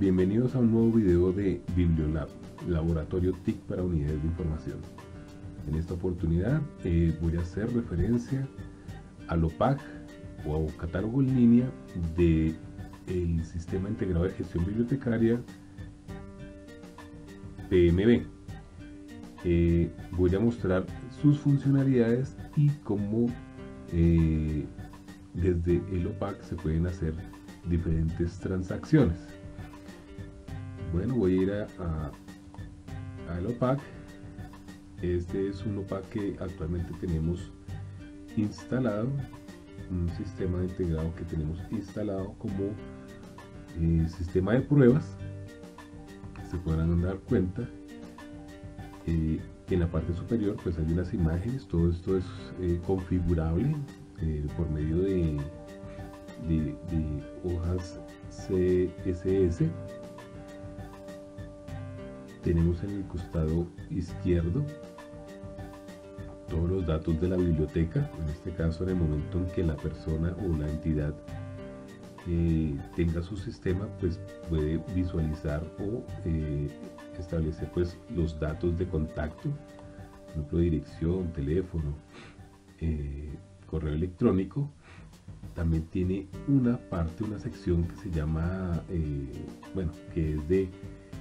Bienvenidos a un nuevo video de Bibliolab, laboratorio TIC para unidades de información. En esta oportunidad voy a hacer referencia al OPAC o catálogo en línea del Sistema Integrado de Gestión Bibliotecaria PMB. Voy a mostrar sus funcionalidades y cómo desde el OPAC se pueden hacer diferentes transacciones. Bueno, voy a ir al OPAC. Este es un OPAC que actualmente tenemos instalado, un sistema integrado que tenemos instalado como sistema de pruebas. Se podrán dar cuenta que en la parte superior pues hay unas imágenes. Todo esto es configurable por medio de hojas CSS. Tenemos en el costado izquierdo todos los datos de la biblioteca. En este caso, en el momento en que la persona o la entidad tenga su sistema, pues puede visualizar o establecer pues los datos de contacto, por ejemplo, dirección, teléfono, correo electrónico. También tiene una parte, una sección que se llama, que es de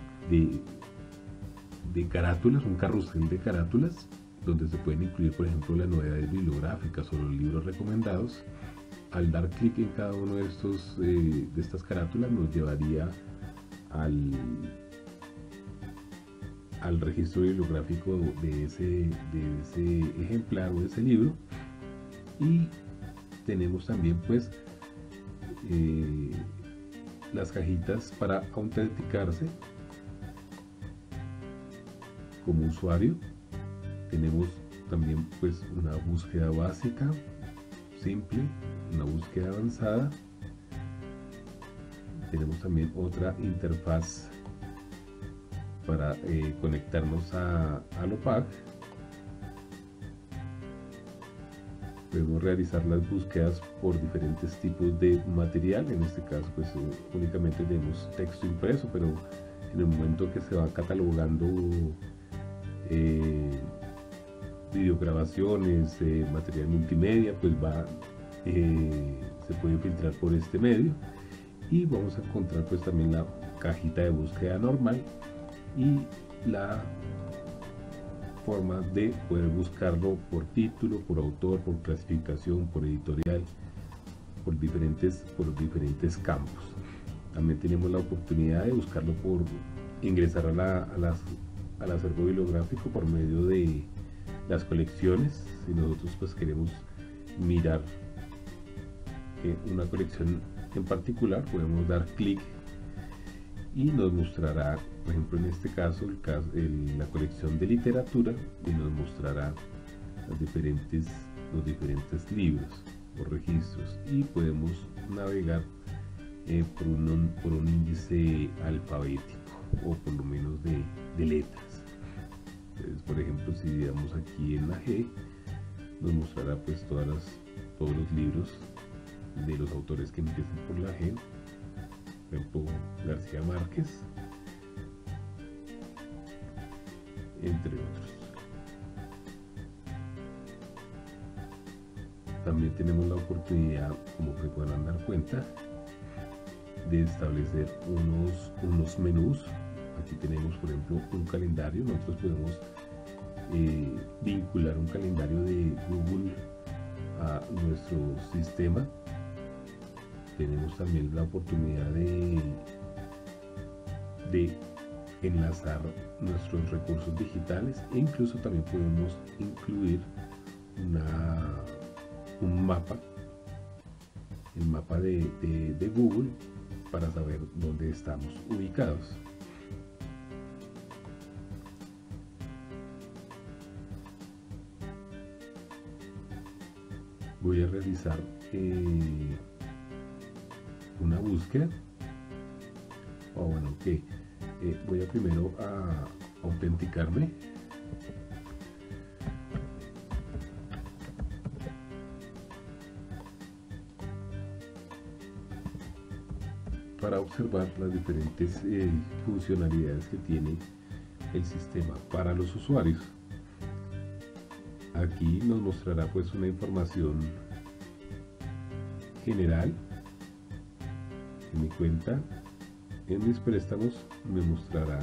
carátulas, un carrusel de carátulas, donde se pueden incluir, por ejemplo, las novedades bibliográficas o los libros recomendados. Al dar clic en cada uno de estas carátulas nos llevaría al registro bibliográfico de ese ejemplar o de ese libro. Y tenemos también pues las cajitas para autenticarse como usuario. Tenemos también pues una búsqueda básica, simple, una búsqueda avanzada. Tenemos también otra interfaz para conectarnos al OPAC. Podemos realizar las búsquedas por diferentes tipos de material. En este caso pues únicamente tenemos texto impreso, pero en el momento que se va catalogando videograbaciones, material multimedia, pues se puede filtrar por este medio. Y vamos a encontrar pues también la cajita de búsqueda normal y la forma de poder buscarlo por título, por autor, por clasificación, por editorial, por diferentes campos. También tenemos la oportunidad de buscarlo por ingresar al acervo bibliográfico por medio de las colecciones. Si nosotros pues queremos mirar una colección en particular, podemos dar clic y nos mostrará, por ejemplo, en este caso la colección de literatura, y nos mostrará los diferentes libros o registros, y podemos navegar por un índice alfabético o por lo menos de letras. Entonces, por ejemplo, si damos aquí en la G, nos mostrará pues todos los libros de los autores que empiezan por la G, por ejemplo García Márquez, entre otros. También tenemos la oportunidad, como se podrán dar cuenta, de establecer unos menús. Aquí tenemos, por ejemplo, un calendario. Nosotros podemos vincular un calendario de Google a nuestro sistema. Tenemos también la oportunidad de enlazar nuestros recursos digitales, e incluso también podemos incluir un mapa, el mapa de Google, para saber dónde estamos ubicados. Voy a realizar una búsqueda. Voy a primero a autenticarme. para observar las diferentes funcionalidades que tiene el sistema para los usuarios. Aquí nos mostrará pues una información general en mi cuenta. En mis préstamos me mostrará,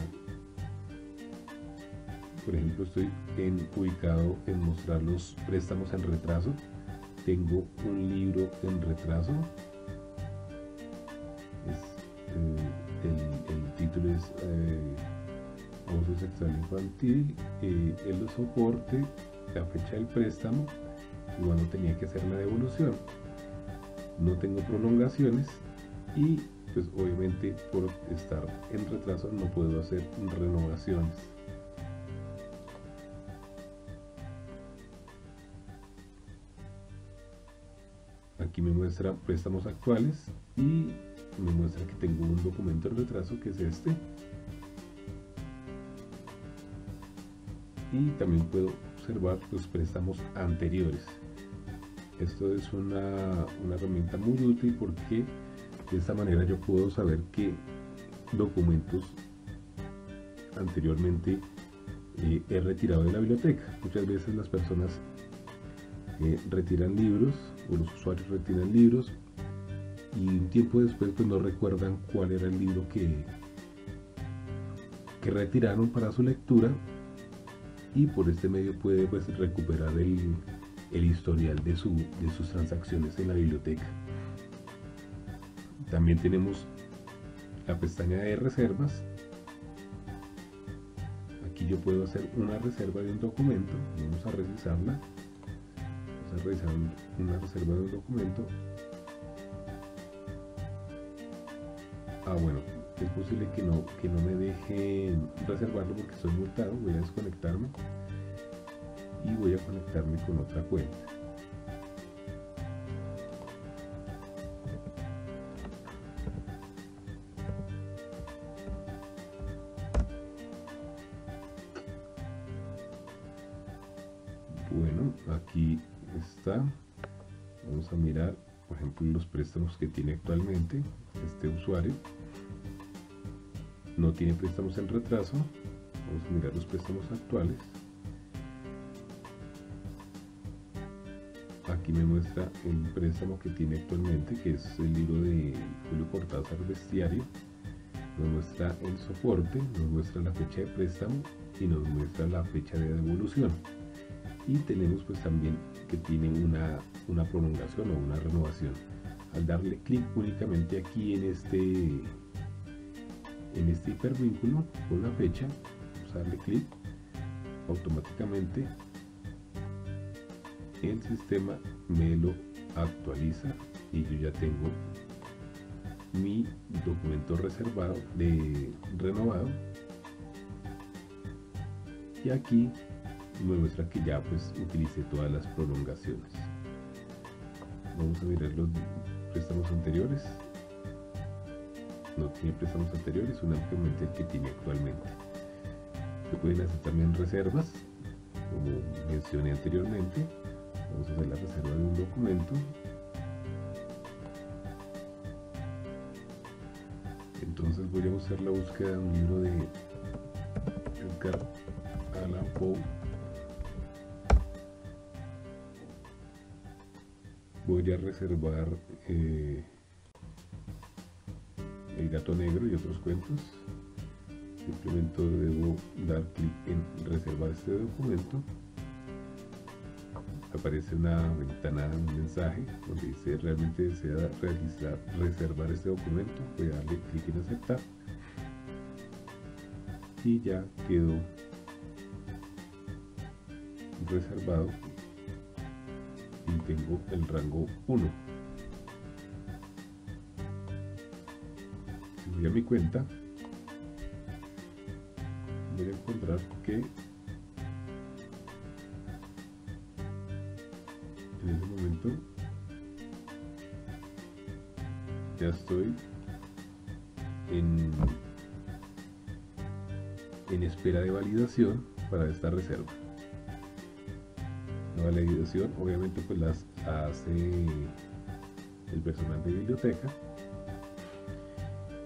por ejemplo, estoy ubicado en mostrar los préstamos en retraso. Tengo un libro en retraso. El título es abuso sexual infantil, el soporte, la fecha del préstamo y cuando tenía que hacer la devolución. No tengo prolongaciones y pues obviamente por estar en retraso no puedo hacer renovaciones. Aquí me muestra préstamos actuales y me muestra que tengo un documento en retraso, que es este. Y también puedo observar los préstamos anteriores. Esto es una herramienta muy útil porque de esta manera yo puedo saber qué documentos anteriormente he retirado de la biblioteca. Muchas veces las personas retiran libros, o los usuarios retiran libros y un tiempo después pues no recuerdan cuál era el libro que retiraron para su lectura, y por este medio puede pues recuperar el historial de sus transacciones en la biblioteca. También tenemos la pestaña de reservas. Aquí yo puedo hacer una reserva de un documento. Vamos a revisarla. Vamos a revisar una reserva de un documento. Bueno, es posible que no me dejen reservarlo porque estoy multado. Voy a desconectarme y voy a conectarme con otra cuenta. Bueno, aquí está. Vamos a mirar, por ejemplo, los préstamos que tiene actualmente este usuario. No tiene préstamos en retraso. Vamos a mirar los préstamos actuales. Aquí me muestra el préstamo que tiene actualmente, que es el libro de Julio Cortázar, Bestiario. Nos muestra el soporte, nos muestra la fecha de préstamo y nos muestra la fecha de devolución. Y tenemos pues también que tiene una prolongación o una renovación. Al darle clic únicamente aquí en este hipervínculo con la fecha, vamos a darle clic, automáticamente el sistema me lo actualiza y yo ya tengo mi documento reservado renovado, y aquí me muestra que ya pues utilicé todas las prolongaciones. Vamos a mirar los préstamos anteriores. No tiene préstamos anteriores, únicamente el que tiene actualmente. Se pueden hacer también reservas, como mencioné anteriormente. Vamos a hacer la reserva de un documento. Entonces voy a usar la búsqueda de un libro de Edgar Allan Poe. Voy a reservar El gato negro y otros cuentos. Simplemente debo dar clic en reservar este documento. Aparece una ventana, un mensaje donde dice realmente desea reservar este documento. Voy a darle clic en aceptar y ya quedó reservado y tengo el rango 1. Si voy a mi cuenta, voy a encontrar que en ese momento ya estoy en espera de validación para esta reserva. La validación obviamente pues las hace el personal de biblioteca,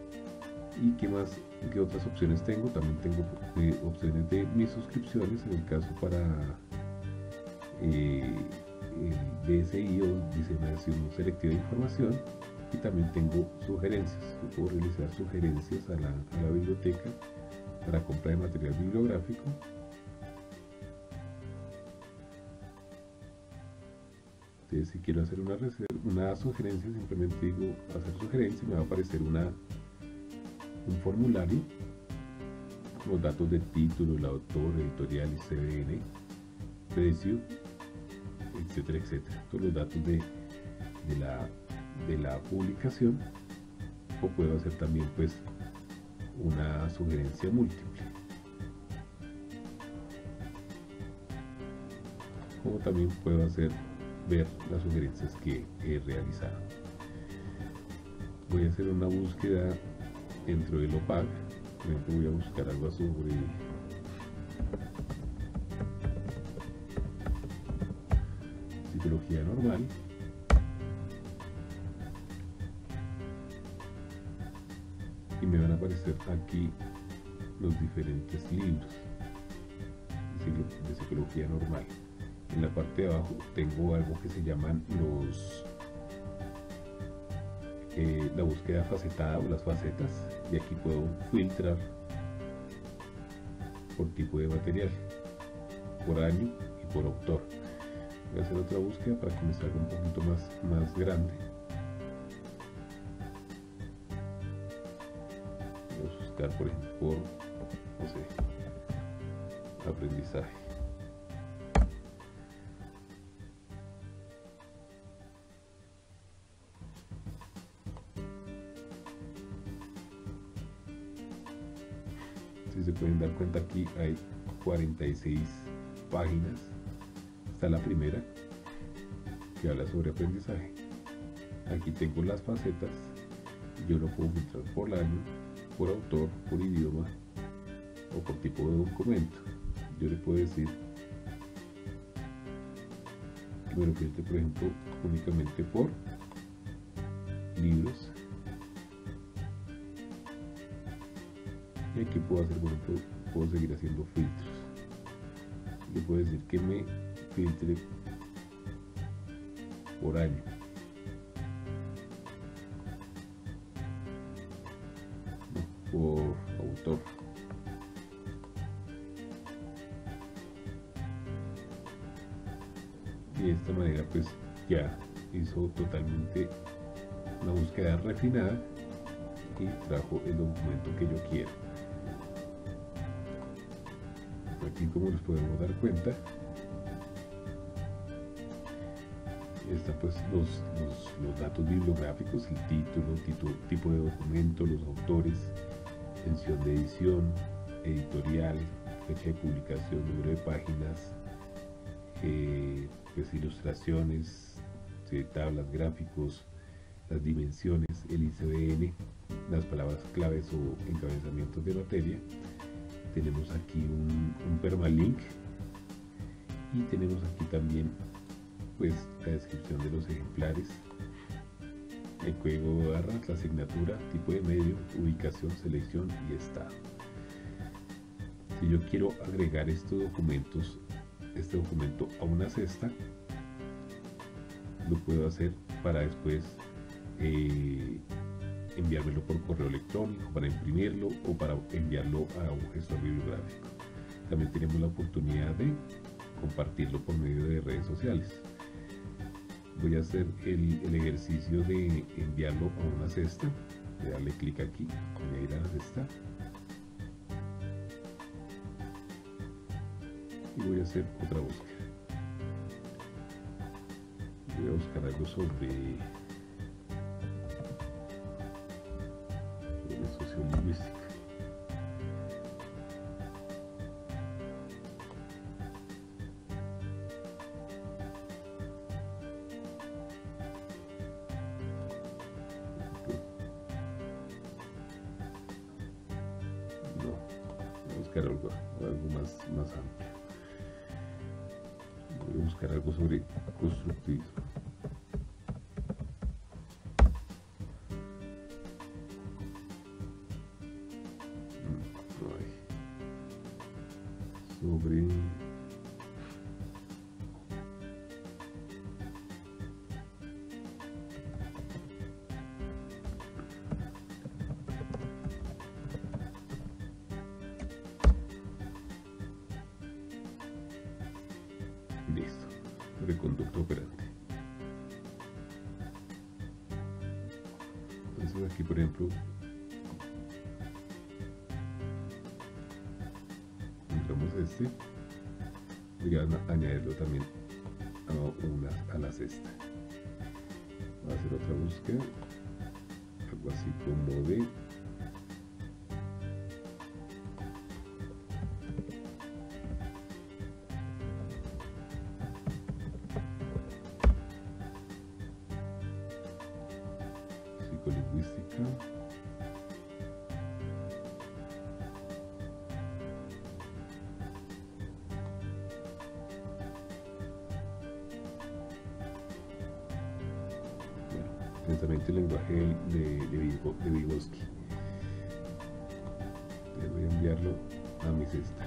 ¿Y qué otras opciones tengo? También tengo opciones de mis suscripciones, en el caso para el DSI o diseminación selectiva de información, y también tengo sugerencias. Yo puedo realizar sugerencias a la biblioteca para compra de material bibliográfico. Entonces, si quiero hacer una sugerencia, simplemente digo hacer sugerencia y me va a aparecer un formulario, los datos del título, el autor, editorial, ISBN, precio, etcétera, etcétera. Todos los datos de la publicación. O puedo hacer también pues una sugerencia múltiple, como también puedo ver las sugerencias que he realizado. Voy a hacer una búsqueda dentro del OPAC. Por ejemplo, voy a buscar algo sobre psicología normal. Y me van a aparecer aquí los diferentes libros de psicología normal. En la parte de abajo tengo algo que se llaman la búsqueda facetada o las facetas, y aquí puedo filtrar por tipo de material, por año y por autor. Voy a hacer otra búsqueda para que me salga un poquito más grande. Voy a buscar, por ejemplo, por, no sé, aprendizaje. Si se pueden dar cuenta, aquí hay 46 páginas. Está la primera, que habla sobre aprendizaje. Aquí tengo las facetas. Yo lo puedo filtrar por año, por autor, por idioma o por tipo de documento. Yo le puedo decir que me lo filtre, por ejemplo, únicamente por libros. Y aquí puedo hacer, bueno, puedo seguir haciendo filtros. Le puedo decir que me filtre por año. No, por autor. Y de esta manera pues ya hizo totalmente una búsqueda refinada y trajo el documento que yo quiero. Aquí, como nos podemos dar cuenta, están pues los datos bibliográficos, el título, tipo de documento, los autores, mención de edición, editorial, fecha de publicación, número de páginas, pues ilustraciones, tablas, gráficos, las dimensiones, el ISBN, las palabras claves o encabezamientos de materia. Tenemos aquí un permalink y tenemos aquí también pues la descripción de los ejemplares, el código de barras, la asignatura, tipo de medio, ubicación, selección y estado. Si yo quiero agregar este documento a una cesta, lo puedo hacer para después enviármelo por correo electrónico, para imprimirlo o para enviarlo a un gestor bibliográfico. También tenemos la oportunidad de compartirlo por medio de redes sociales. Voy a hacer el ejercicio de enviarlo a una cesta. Voy a darle clic aquí, añadir a la cesta, y voy a hacer otra búsqueda. Voy a buscar algo sobre sociolingüística. No, voy a buscar algo más amplio. Voy a buscar algo sobre constructivismo. sobre listo, sobre conducta operante. Entonces aquí, por ejemplo, encontramos este, voy a añadirlo también a la cesta. Voy a hacer otra búsqueda, algo así como de psicolingüística. Pensamiento y lenguaje de Vygotsky. Voy a enviarlo a mi cesta.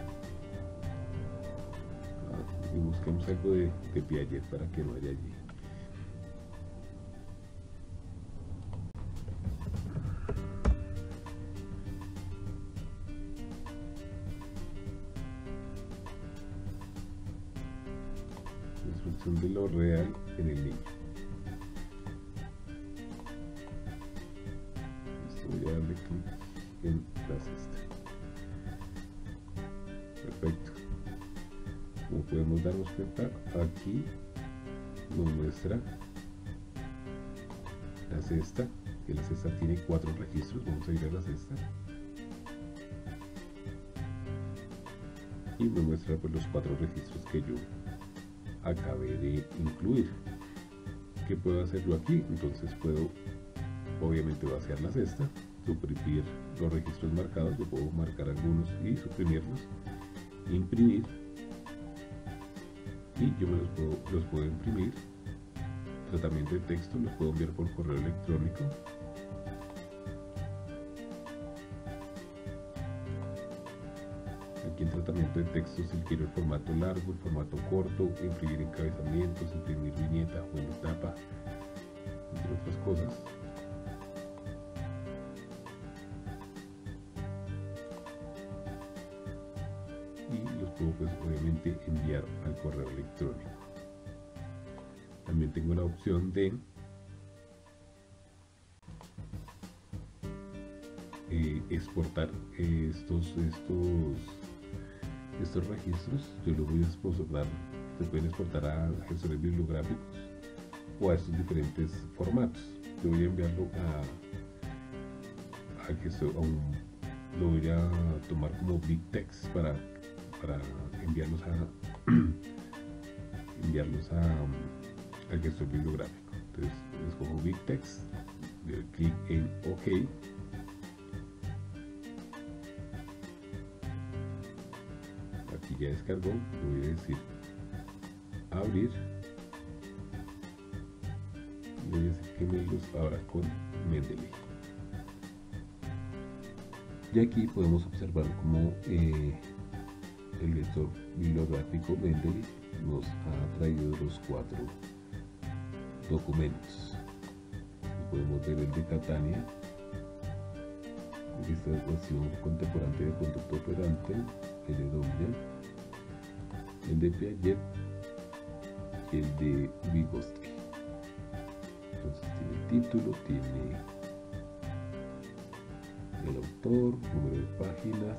Y busquemos algo de Piaget para que no haya allí. Destrucción de lo real en el niño. Voy a darle clic en la cesta. Perfecto. Como podemos darnos cuenta, aquí nos muestra la cesta, que la cesta tiene 4 registros. Vamos a ir a la cesta y me muestra pues, los 4 registros que yo acabé de incluir. ¿Qué puedo hacer yo aquí? Entonces puedo obviamente vaciar la cesta, suprimir los registros marcados. Yo puedo marcar algunos y suprimirlos, imprimir, y yo los puedo imprimir. Tratamiento de texto los puedo enviar por correo electrónico. Aquí en tratamiento de texto, si quiero el formato largo, el formato corto, imprimir encabezamientos, imprimir viñeta o en tapa, entre otras cosas. Y los puedo pues obviamente enviar al correo electrónico. También tengo la opción de exportar estos registros. Yo los voy a exportar, se pueden exportar a gestores bibliográficos o a estos diferentes formatos. Yo voy a enviarlo al gestor, lo voy a tomar como BibTeX para enviarlos al gestor bibliográfico. Entonces escojo BibTeX, doy clic en OK. Aquí ya descargó, le voy a decir abrir, y voy a decir que me los abra con Mendeley. Y aquí podemos observar cómo el lector bibliográfico Mendeley nos ha traído los 4 documentos. Podemos ver el de Catania, esta ecuación contemporánea de conducta operante, el de Domya, el de Piaget y el de Vygotsky. Entonces tiene título, tiene el autor, número de páginas,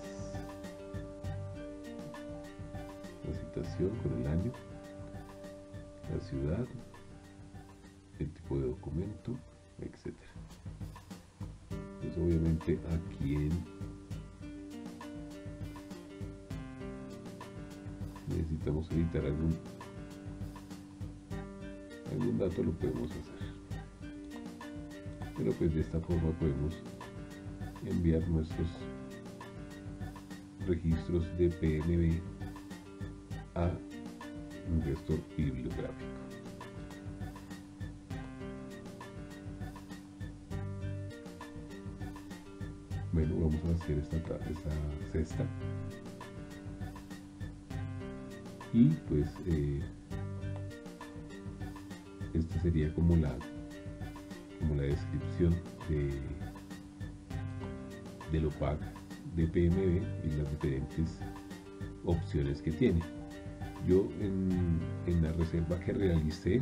la citación con el año, la ciudad, el tipo de documento, etc. Pues obviamente aquí necesitamos editar algún dato, lo podemos hacer, pero pues de esta forma podemos enviar nuestros registros de PNB a un gestor bibliográfico. Bueno, vamos a hacer esta cesta. Y pues esta sería como la descripción del OPAC de PMB y las diferentes opciones que tiene. Yo en la reserva que realicé,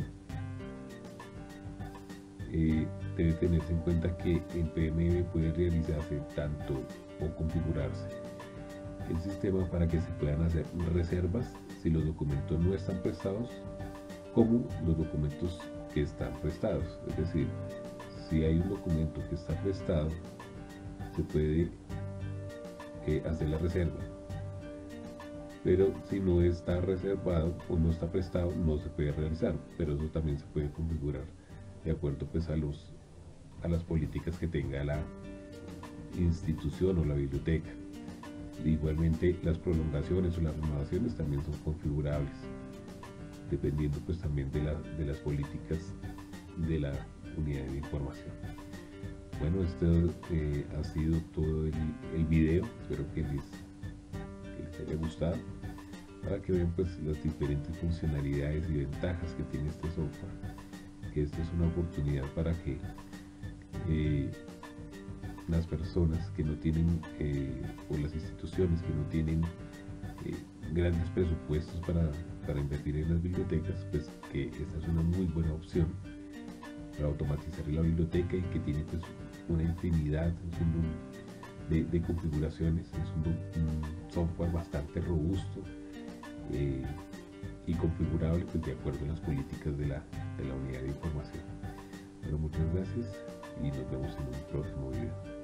debe tenerse en cuenta que en PMB puede realizarse tanto o configurarse el sistema para que se puedan hacer reservas si los documentos no están prestados, como los documentos que están prestados. Es decir, si hay un documento que está prestado, se puede hacer la reserva, pero si no está reservado o no está prestado, no se puede realizar. Pero eso también se puede configurar de acuerdo pues a las políticas que tenga la institución o la biblioteca. Igualmente las prolongaciones o las renovaciones también son configurables, dependiendo pues también de las políticas de la unidad de información. Bueno, esto ha sido todo el video. Espero que les haya gustado, para que vean pues las diferentes funcionalidades y ventajas que tiene este software, que esta es una oportunidad para que las personas que no tienen o las instituciones que no tienen grandes presupuestos para invertir en las bibliotecas, pues que esta es una muy buena opción para automatizar la biblioteca, y que tiene pues una infinidad de configuraciones. Es un software bastante robusto y configurable pues de acuerdo a las políticas de la unidad de información. Bueno, muchas gracias y nos vemos en un próximo video.